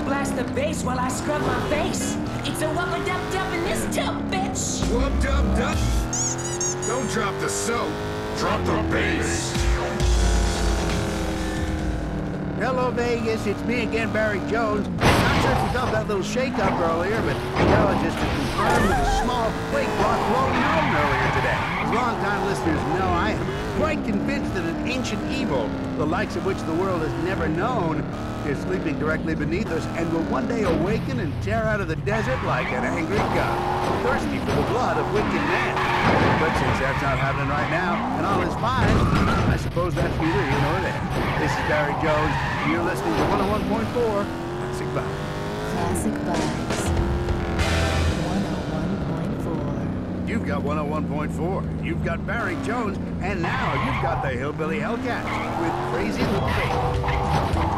blast the bass while I scrub my face. It's a wubba-dub-dub in this tub, bitch! Wub-dub-dub? Don't drop the soap. Drop the bass. Hello, Vegas. It's me again, Barry Jones. Not sure if you felt that little shake-up earlier, but geologists have confirmed that a small quake brought low known earlier today. As long-time listeners know, I am quite convinced that an ancient evil, the likes of which the world has never known, is sleeping directly beneath us and will one day awaken and tear out of the desert like an angry god, thirsty for the blood of wicked men. But since that's not happening right now, and all is fine, I suppose that's neither here nor there. This is Barry Jones, and you're listening to 101.4 Classic Vibes. Classic Vibes. 101.4. You've got 101.4. You've got Barry Jones, and now you've got the Hillbilly Hellcats with Crazy Little Baby.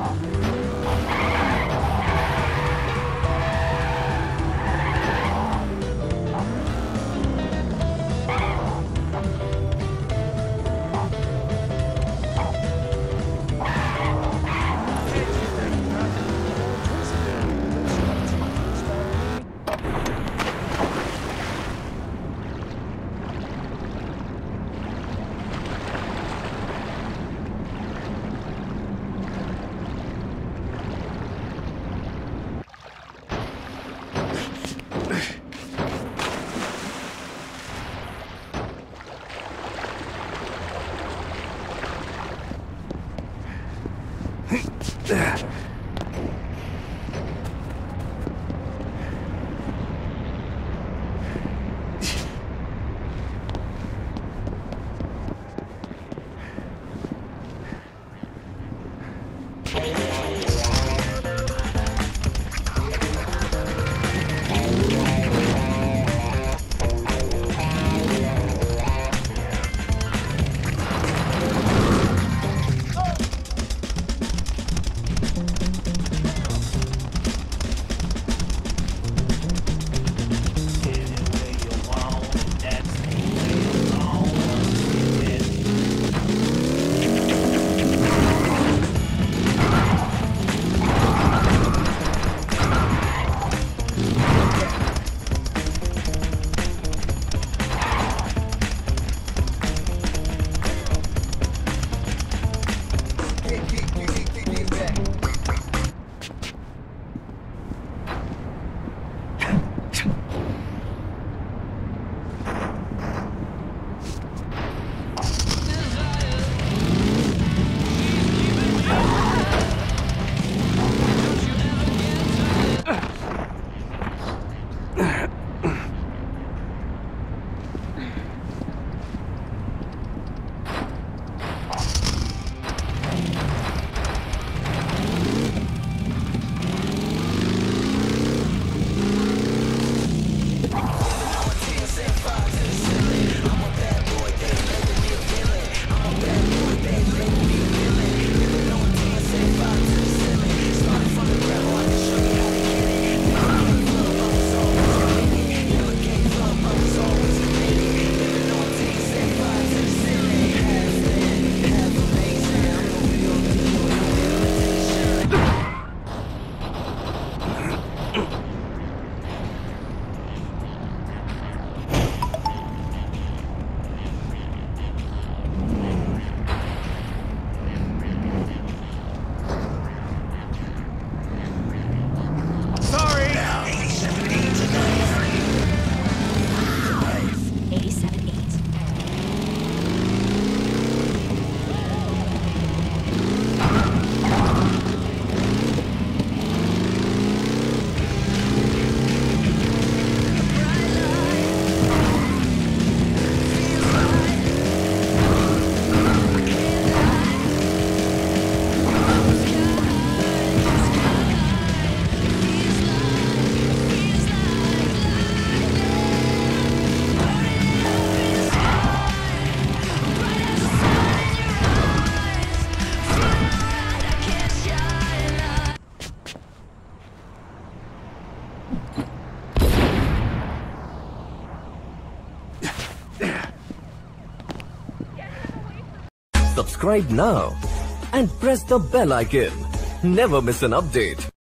Subscribe now and press the bell icon. Never miss an update.